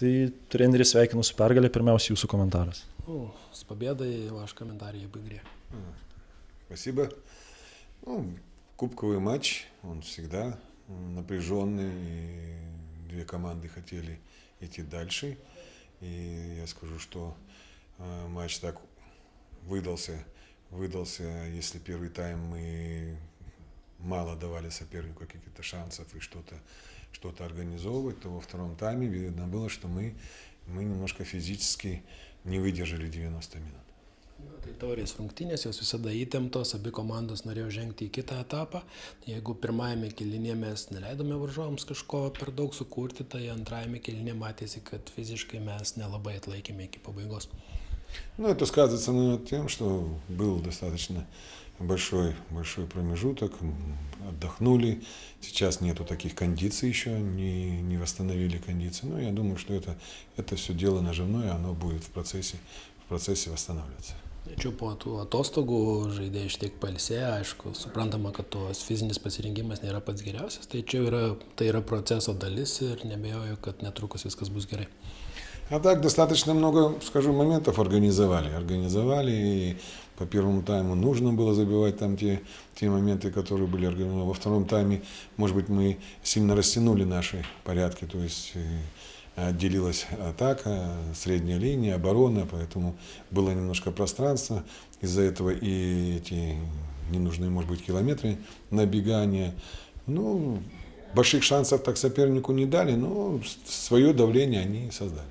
Tai treneris sveikinu su pergalė, pirmiausia jūsų комментарас. С победой, ваш комментарий об игре. Спасибо. Кубковый матч, он всегда напряженный, и две команды хотели идти дальше. И я скажу, что матч так выдался, если первый тайм мы мало давали сопернику каких-то шансов и что-то организовывать, то во втором тайме видно было, что мы немножко физически не выдержали 90 минут. Tai taurės rungtynės jos visada įtemptos, abi komandos norėjo žengti į kitą etapą. Jeigu pirmajame kėlinyje mes neleidome varžovams kažko per daug sukurti, tai antrajame kėlinyje matėsi, kad fiziškai mes nelabai atlaikėme iki pabaigos. Ну, это сказывается, наверное, тем, что был достаточно большой промежуток, отдохнули. Сейчас нету таких кондиций еще, не восстановили кондиции. Но я думаю, что это все дело наживное, оно будет в процессе восстанавливаться. Tačiau po tų atostogų žaidėjai šiek tiek pailsėjo, aišku, suprantama, kad tos fizinis pasirengimas nėra pats geriausias, tai tai yra proceso dalis ir nebejoju, kad netrukus viskas bus gerai. А так достаточно много, скажу, моментов организовали, и по первому тайму нужно было забивать там те моменты, которые были организованы. Во втором тайме, может быть, мы сильно растянули наши порядки, то есть отделилась атака, средняя линия, оборона, поэтому было немножко пространства, из-за этого и эти ненужные, может быть, километры набегания. Ну, больших шансов так сопернику не дали, но свое давление они создали.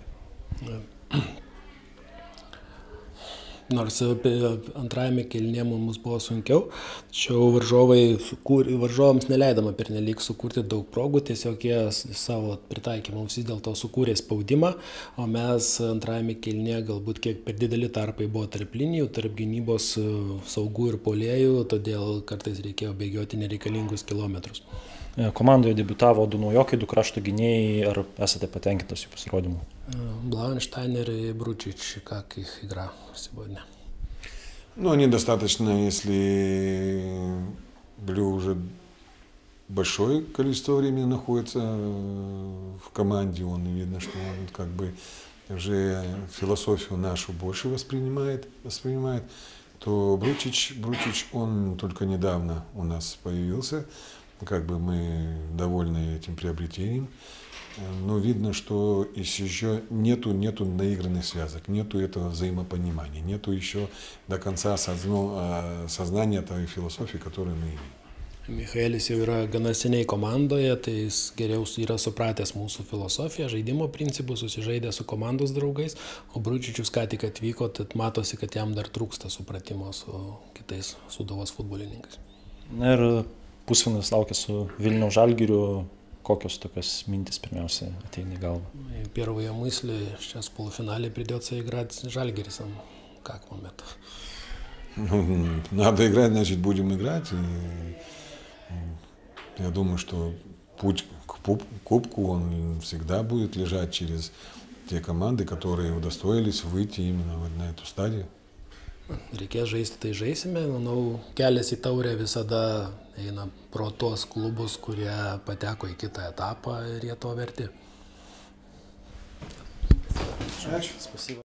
Nors antrajame kėlinyje mums buvo sunkiau, tačiau varžovams neleidama pernelyg sukurti daug progų, tiesiog jie savo pritaikymą vis dėlto sukūrė spaudimą, o mes antrajame kėlinyje galbūt kiek per dideli tarpai buvo tarp linijų, tarp gynybos saugų ir puolėjų, todėl kartais reikėjo bėgioti nereikalingus kilometrus. Komandoje debiutavo du naujokai, du krašto gynėjai, ar esate patenkintas jų pasirodymu? Блауенштайнер и Бручич, как их игра сегодня? Ну, они достаточно, если Блю уже большое количество времени находится в команде, он видно, что он как бы уже философию нашу больше воспринимает, то Бручич, он только недавно у нас появился, как бы мы довольны этим приобретением. Но видно, что еще нету наигранных связок, нету этого взаимопонимания, нету еще до конца сознания той философии, которую мы имеем. Michaelis jau yra gana seniai komandoje, tai jis geriau yra supratęs mūsų filosofiją, žaidimo principus, susižaidė su komandos draugais, o Bručičius ką tik atvyko, tad matosi, kad jam dar trūksta supratimo su kitais Sūduvos futbolininkais. Na ir pusfinalis laukia su Vilniaus Žalgiriu. Kokios tokios минтис pirmiausia ateina į galvą? Первые мысли сейчас в полуфинале придется играть с Жальгирисом. Как вам это? Надо играть, значит, будем играть. И я думаю, что путь к кубку он всегда будет лежать через те команды, которые удостоились выйти именно на эту стадию. Reikės žaisti, tai žaisime. Manau, kelias į taurę visada eina pro tuos klubus, kurie pateko į kitą etapą ir jie to verti. Ačiū.